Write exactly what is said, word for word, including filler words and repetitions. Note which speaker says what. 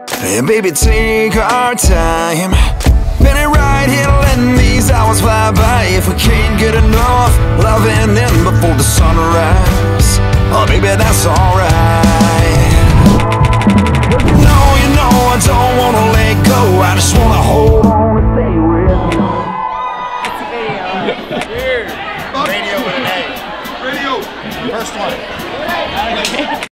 Speaker 1: Yeah, baby, take our time. Been it right here, letting these hours fly by. If we can't get enough loving in before the sunrise, oh baby, that's alright. You know, you know, I don't wanna let go. I just wanna hold on and stay with you.
Speaker 2: It's a video.
Speaker 3: Here. Radio with an A. Radio. First one.